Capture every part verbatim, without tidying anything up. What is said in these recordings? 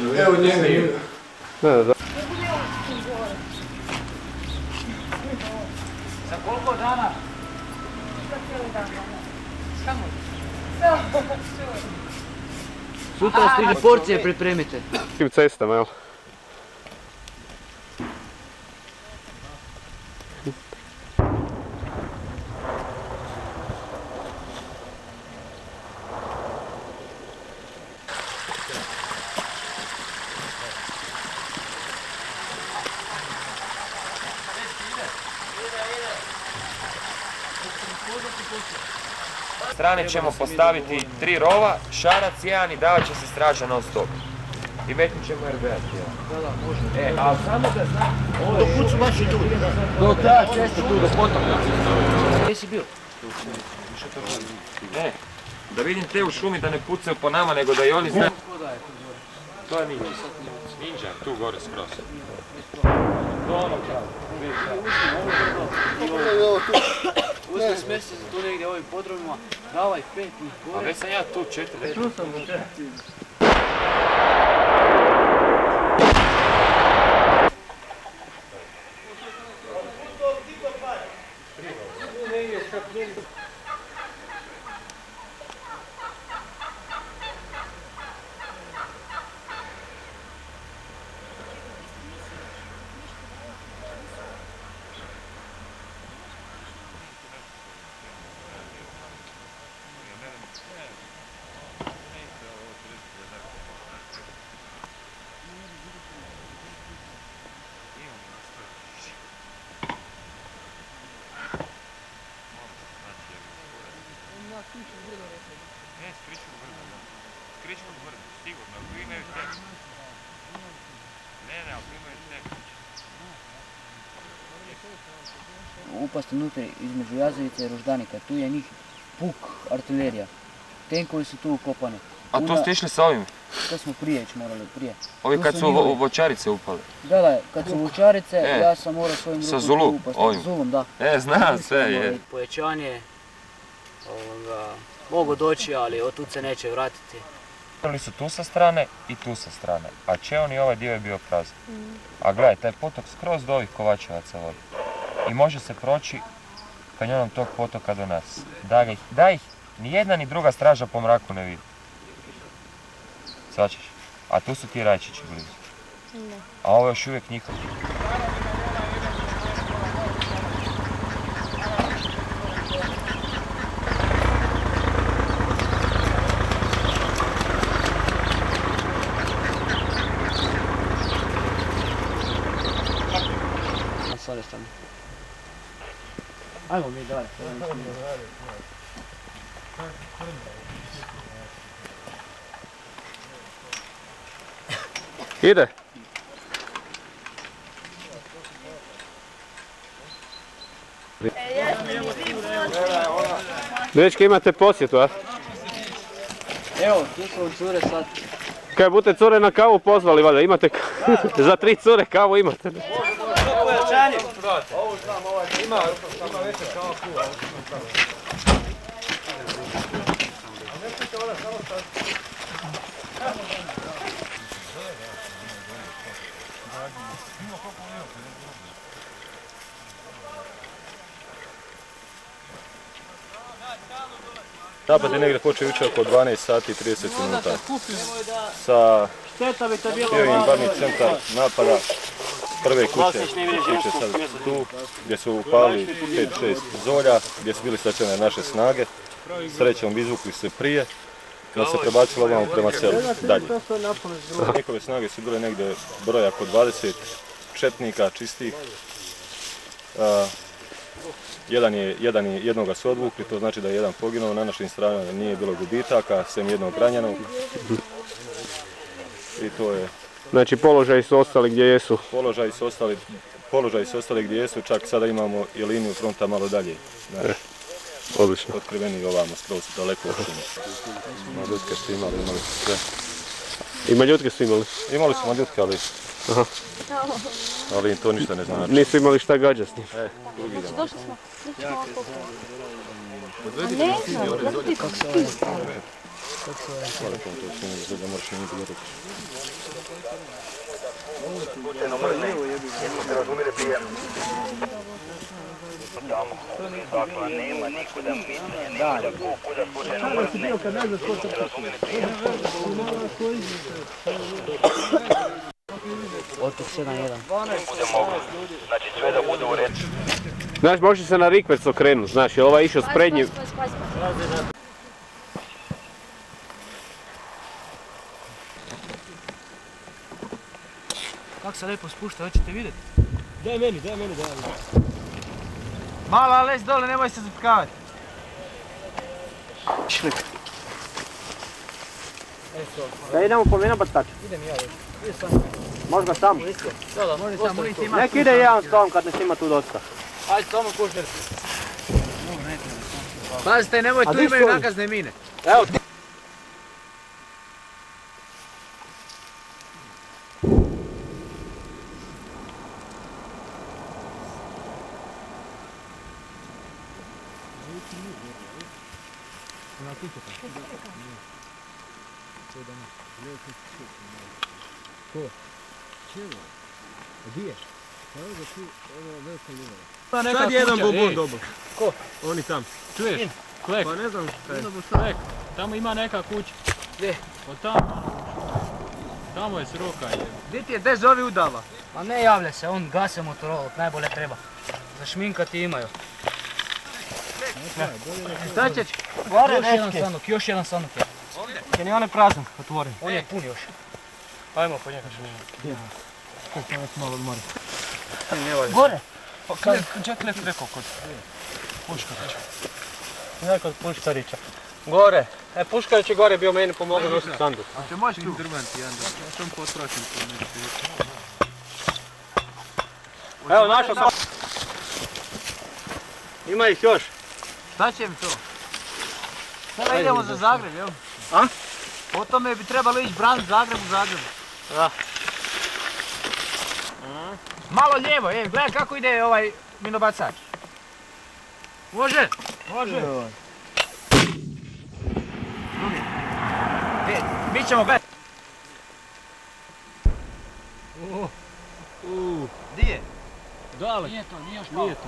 Evo njega. Za koliko dana? Za cijeli dan. Samo? Sutra stiže porcije, pripremite. Tim cestama, jel? Strane ćemo postaviti tri rova, šarac jedan i davat će se straža non stop. I metnut ćemo R B A. Da, da, može. E, ali samo da znam... Do kud su vaši tu? Do ta cesta tu, do potoka. Gdje si bio? Ne, da vidim te u šumi da ne pucaju po nama, nego da i oni znaju... To je ninja. Ninja, tu gore skroz. To ono pravo. Uzme smesti se tu negdje ovim podrumima, davaj pet njih gore. A već sam ja tu četiri. Tu sam u četiri. Ne, s Kričkog vrda, da. S Kričkog vrda, sigurno, tu imaju tek. Ne, ne, ali tu imaju tek. Upasti unutra između Jazovice i Roždanika, tu je njih puk artilerija. Tenkovi su tu ukopani. A to ste išli sa ovim? To smo prije već morali, prije. Ovi kad su u voćarice upali? Da, da, kad su voćarice, ja sam morao svojim rukom sa Zulu, upasti. ovim? Sa Zulom, da. E, znam sve, je. Pojačanje, mogu doći, ali od tu se neće vratiti. Upali su tu sa strane i tu sa strane, a Čeon i ovaj dio je bio prazan. A gledaj, taj potok skroz do ovih Kovačevaca vodi. I može se proći kanjonom tog potoka do nas. Da ih, da ih ni jedna ni druga straža po mraku ne vidi. Svačeš? A tu su ti rajčići blizu. A ovo je još uvijek njihov. Ajmo mi dalje. Ide. Dečki, imate posjetu, a? Evo, tu su cure sad. Kaj budete cure na kavu pozvali, valjda, imate za tri cure kavu imate. Pojačanje! Ovo znam, ovaj ima, ima veća kava kuva. Napad je negdje počeo jučer oko dvanaest sati i trideset minuta. Sa cijelim barni centar napada prve kuće, kuće sad tu, gdje su upali pet šest zolja, gdje su bili stacionirane naše snage. Srećom izvukli se prije, da se prebacilo ovamo prema selu, dalje. Njihove snage su bile negdje broja oko dvadeset četnika čistih. Jedan je, jedan je, jednoga su odvukli, to znači da je jedan poginuo, na našim stranama nije bilo gubitaka, sem jednog ranjenog. I to je... Znači položaji su ostali gdje jesu? Položaji su ostali, položaji su ostali gdje jesu, čak sada imamo i liniju fronta malo dalje. Znači, e, odlično. Otkriveni ovamo, skroz daleko od šume. Maljutke su imali, imali su sve. I maljutke su imali? Imali su maljutke, ali... Aha. Ali to ništa ne znači. Nisu imali šta gađa s njim. E, drugi idemo. Došli smo. Odvedi ne znam, da ti kako se ovo. Hvala to, to je da moraš i njih gledati. Otok sedam jedan. Znaš, može se na rikverc okrenuti, znaš, jer ovaj išao s prednjim. Kako se lijepo spušta, hoćete vidjeti? Daj meni, daj meni, daj meni. Mala, lez dole, nemoj se zatkavati. Da idemo po vino batač. Idem ja još. Ide sam. Može ga sam. Da, da, može sam, oni ima. Nek ide jedan s tom kad nas ima tu dosta. Ajde, samo kušner. Pazite, nemoj, tu imaju nakazne mine. Evo. Sad je jedan bobon dobar. Ko? Oni tam. Čuješ? Klek, Pa ne znam šta je. klek, tamo ima neka kuća. Gdje? Od tamo. Tamo je sroka. je. Gdje ti je, gdje zovi udava? Ma ne javlja se, on gase motorolog, najbolje treba. Zašminkati imaju. Šta ćeš? Još jedan sanuk, još jedan sanuk je. Je ni on je prazan, otvoren. On je pun još. Ajmo po njega. Malo odmori. Gore! Klek, gdje Klek rekao kod Puškarića? Ne kod Puškarića. Gore. E, Puškarić je gore bio meni pomogao nositi sandu. A te možeš tu? Drban ti jedan da. Što mi potračim tu nešto. Evo, našao sam. Ima ih još. Šta će mi to? Sada idemo za Zagreb, jel? A? Po tome bi trebalo ići braniti Zagreb u Zagrebu. Da. Malo lijevo, ej, gledaj kako ide ovaj minobacač. Može? Može. E, mi ćemo gledati. Di je? Dalek. Nije to, nije još malo. Nije to.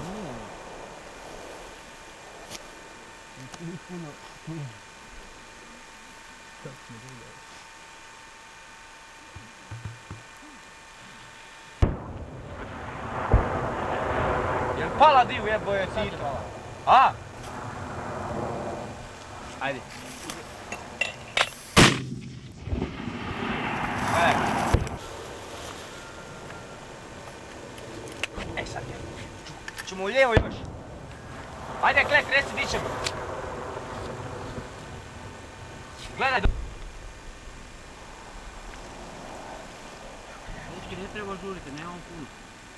Jel pala di u jeboje cita? A? Ajde. E. E sad je. Ćemo u lijevo još. Ajde Klek, reci di ćemo. Gledaj. Dečki, ne treba žuriti, nemamo puno.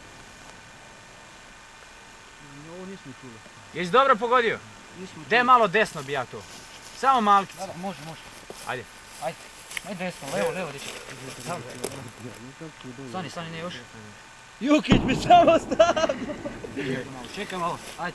Ovo nismo čuli. Jesi dobro pogodio? Nismo Gdje malo desno bi ja to? Samo malkice. Da, da, može, može. Ajde. Ajde. Ajde desno, levo, levo, dečki. Stani, stani, ne još. Jukić mi samo stavi! Čekaj malo, ajde.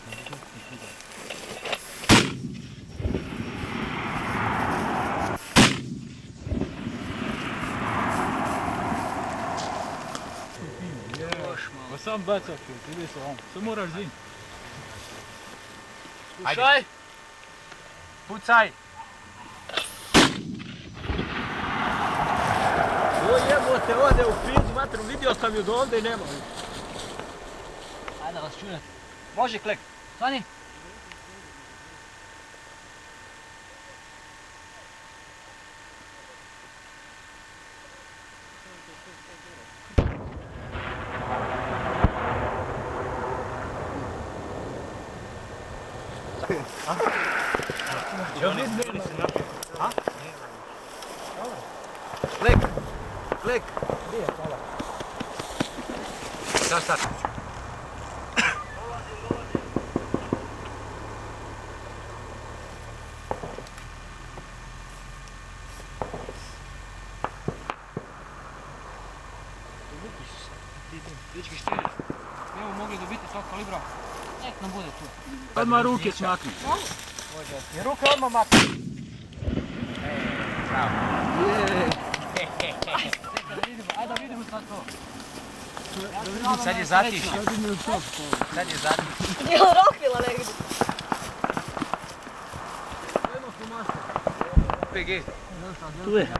Pa sam bacak ću, ide se ovom. Sve moraš zim. Pušaj! Pucaj! O jebote, ode u pizdu, vatru, vidio sam ju do ovdje i nema. Ajde, vas čujem. Može Klek. Stani. Klek! Klek! Gdje je hvala? Šta, šta? Dečki, štiri. Evo, mogli dobiti svak kalibra. Nek nam bude tu. Odmah ruke smakni. I ruke odmah makni. Sad je zatišće. Sad je zatišće. Je li rohvila negdje? P G. Tu je.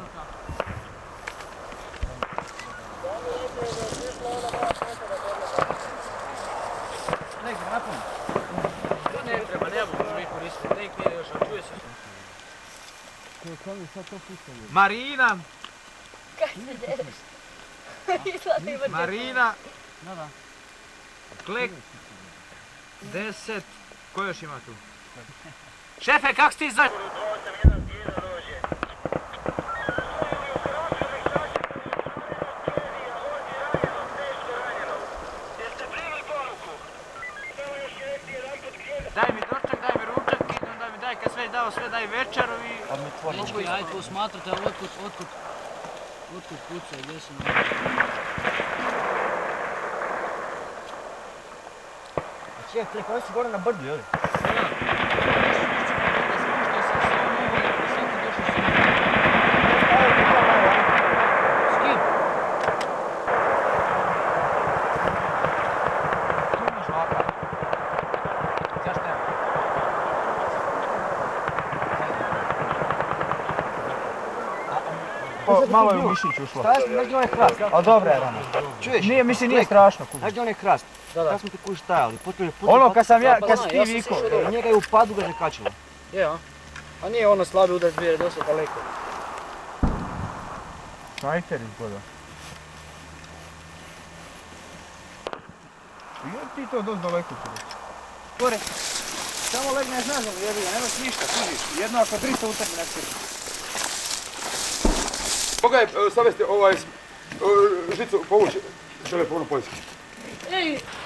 Negdje napuni. To ne treba, ne mogu mi koristiti. Nek nije još, ali čuje se. Marina. Kaj se dereš? Izgleda imate... Marina. Klek. Deset. Ko još ima tu? Šefe, kak si ti znaš? Daj mi dočak, daj mi ručak, i onda mi daj kad sve dao, sve daj večeru i... Dečki, ajde posmatrate otkud, otkud, otkud puca, gdje su nam... Čekaj, Klek, oni su gore na brdu, jel? S kim? Tu imaš vapa. Zašto ja? Malo je u mišić ušlo. Šta je, znaš gdje onaj hrast? Ali dobra je rana. Čuješ? Nije, mislim, nije strašno. Znaš gdje onaj hrast? Kad smo te kuži stajali, potpuno je put... Ono kad sam ja, Pa kad znam, si ja ti sam vikao. sišao do njega je u padu ga zakačilo. Je, a? A nije ono slabi udar zbire, dosta daleko. Snajper izgleda. Je ti to dosta daleko ću reći. Gore, samo legneš nazad, jebi ga, nemaš ništa, kužiš. Jedno ako tristo utrmi na svijetu. Moga je savesti ovaj žicu povući telefonu poljski. Ej,